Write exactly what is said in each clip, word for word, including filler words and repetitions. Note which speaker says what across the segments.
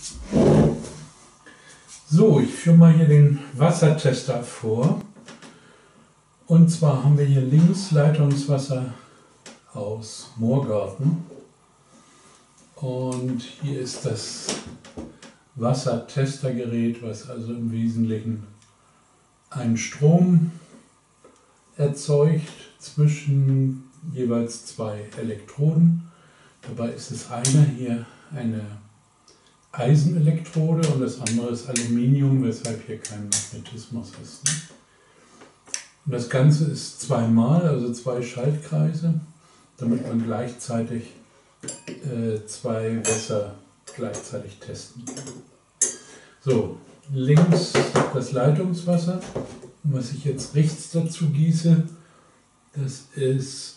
Speaker 1: So, ich führe mal hier den Wassertester vor. Und zwar haben wir hier links Leitungswasser aus Moorgarten. Und hier ist das Wassertestergerät, was also im Wesentlichen einen Strom erzeugt zwischen jeweils zwei Elektroden. Dabei ist das eine hier eine Eisenelektrode und das andere ist Aluminium, weshalb hier kein Magnetismus ist. Ne? Und das Ganze ist zweimal, also zwei Schaltkreise, damit man gleichzeitig äh, zwei Wässer gleichzeitig testen kann. So, links das Leitungswasser. Und was ich jetzt rechts dazu gieße, das ist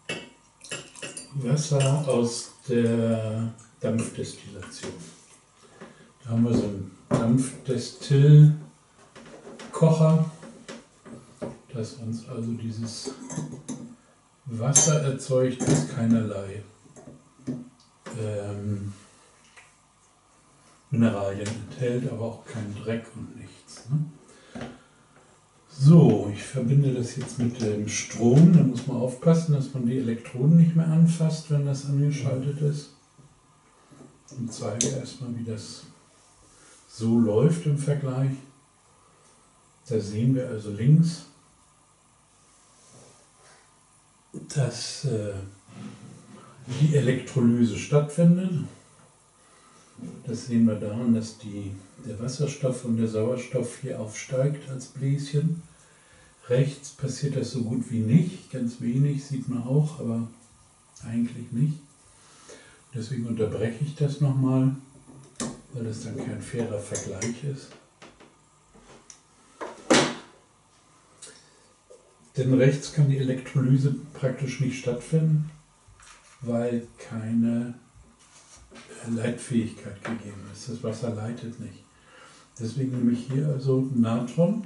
Speaker 1: Wasser aus der Dampfdestillation. Da haben wir so einen Dampfdestillkocher, das uns also dieses Wasser erzeugt, das keinerlei ähm, Mineralien enthält, aber auch keinen Dreck und nichts. Ne? So, ich verbinde das jetzt mit dem Strom. Da muss man aufpassen, dass man die Elektroden nicht mehr anfasst, wenn das angeschaltet ist. Und zeige erstmal, wie das so läuft im Vergleich. Da sehen wir also links, dass äh, die Elektrolyse stattfindet. Das sehen wir daran, dass die, der Wasserstoff und der Sauerstoff hier aufsteigt als Bläschen. Rechts passiert das so gut wie nicht, ganz wenig sieht man auch, aber eigentlich nicht. Deswegen unterbreche ich das nochmal, weil das dann kein fairer Vergleich ist. Denn rechts kann die Elektrolyse praktisch nicht stattfinden, weil keine Leitfähigkeit gegeben ist. Das Wasser leitet nicht. Deswegen nehme ich hier also Natron.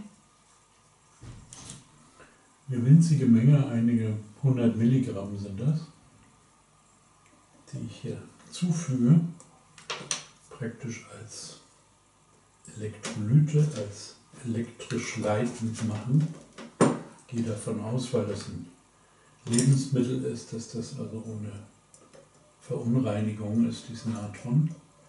Speaker 1: Eine winzige Menge, einige hundert Milligramm sind das, die ich hier zufüge, praktisch als Elektrolyte, als elektrisch leitend machen. Ich gehe davon aus, weil das ein Lebensmittel ist, dass das also ohne Verunreinigung ist, dieses Natron.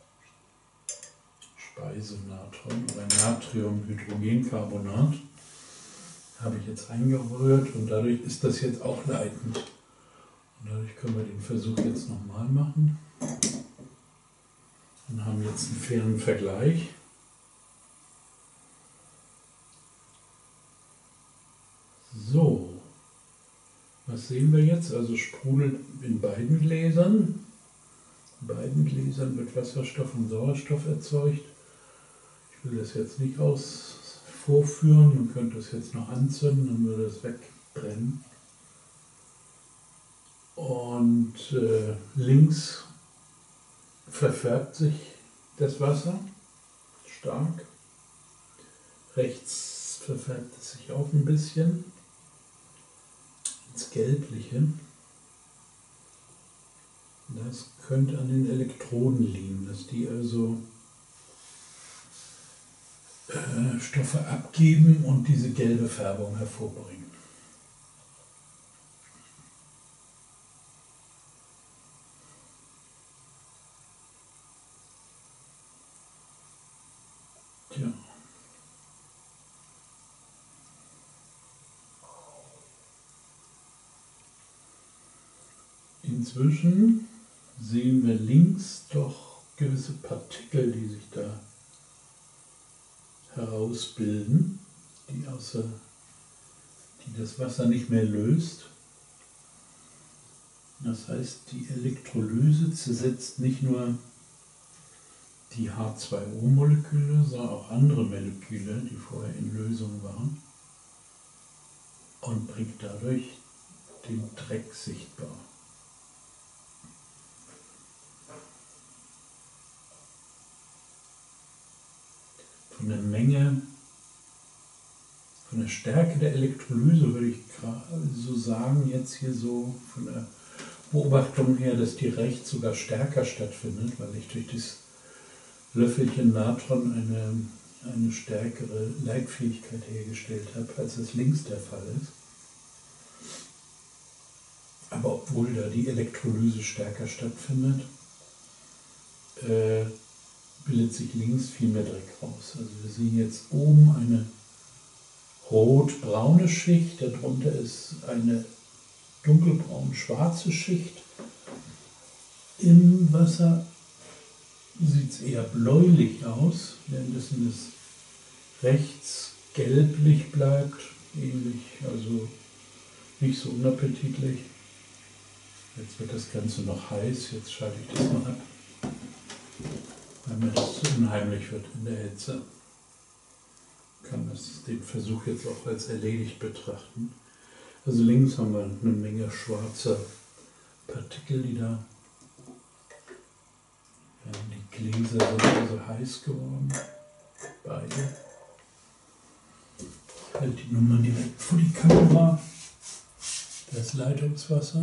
Speaker 1: Speisenatron oder Natriumhydrogencarbonat habe ich jetzt eingerührt und dadurch ist das jetzt auch leitend. Und dadurch können wir den Versuch jetzt nochmal machen und haben jetzt einen fairen Vergleich. So, was sehen wir jetzt? Also sprudelt in beiden Gläsern. In beiden Gläsern wird Wasserstoff und Sauerstoff erzeugt. Ich will das jetzt nicht aus vorführen, man könnte es jetzt noch anzünden, dann würde es wegbrennen. Und äh, links verfärbt sich das Wasser stark. Rechts verfärbt es sich auch ein bisschen ins Gelbliche. Das könnte an den Elektroden liegen, dass die also äh, Stoffe abgeben und diese gelbe Färbung hervorbringen. Tja. Inzwischen sehen wir links doch gewisse Partikel, die sich da herausbilden, die, außer, die das Wasser nicht mehr löst. Das heißt, die Elektrolyse zersetzt nicht nur die H zwei O Moleküle, sondern auch andere Moleküle, die vorher in Lösung waren, und bringt dadurch den Dreck sichtbar. Von der Menge, von der Stärke der Elektrolyse würde ich so sagen, jetzt hier so von der Beobachtung her, dass die rechts sogar stärker stattfindet, weil ich durch das Löffelchen Natron eine, eine stärkere Leitfähigkeit hergestellt habe, als es links der Fall ist. Aber obwohl da die Elektrolyse stärker stattfindet, äh, bildet sich links viel mehr Dreck raus. Also wir sehen jetzt oben eine rot-braune Schicht, darunter ist eine dunkelbraun-schwarze Schicht. Im Wasser sieht es eher bläulich aus, währenddessen es rechts gelblich bleibt, ähnlich, also nicht so unappetitlich. Jetzt wird das Ganze noch heiß, jetzt schalte ich das mal ab, weil mir das zu unheimlich wird in der Hitze. Ich kann das, den Versuch jetzt auch als erledigt betrachten. Also links haben wir eine Menge schwarzer Partikel, die da, ja, die Gläser sind also heiß geworden, beide. Ich halte die Nummer direkt vor die Kamera. Das Leitungswasser.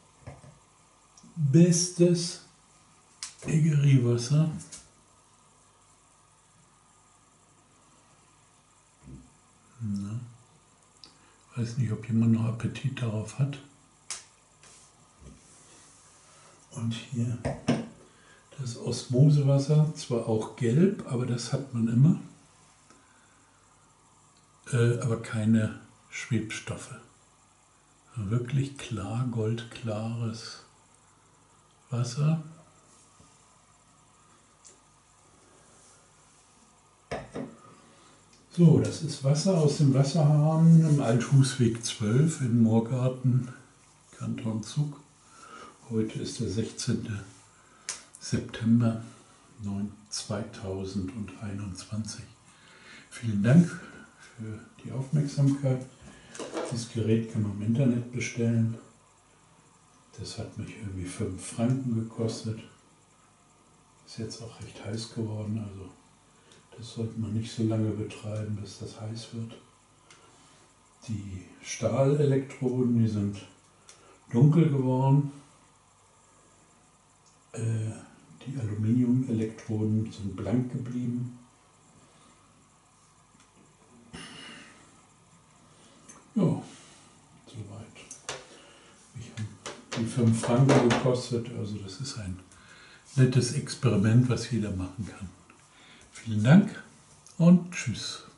Speaker 1: Bestes Eggeriewasser. Na, weiß nicht, ob jemand noch Appetit darauf hat. Und hier das Osmosewasser, zwar auch gelb, aber das hat man immer, äh, aber keine Schwebstoffe. Wirklich klar, goldklares Wasser. So, das ist Wasser aus dem Wasserhahn im Althusweg zwölf in Moorgarten, Kanton Zug. Heute ist der sechzehnte September zweitausendeinundzwanzig. Vielen Dank für die Aufmerksamkeit. Das Gerät kann man im Internet bestellen. Das hat mich irgendwie fünf Franken gekostet. Ist jetzt auch recht heiß geworden, also das sollte man nicht so lange betreiben, bis das heiß wird. Die Stahlelektroden, die sind dunkel geworden. Äh, die Aluminiumelektroden sind blank geblieben. Ja, soweit. Mich haben die fünf Franken gekostet, also das ist ein nettes Experiment, was jeder machen kann. Vielen Dank und tschüss.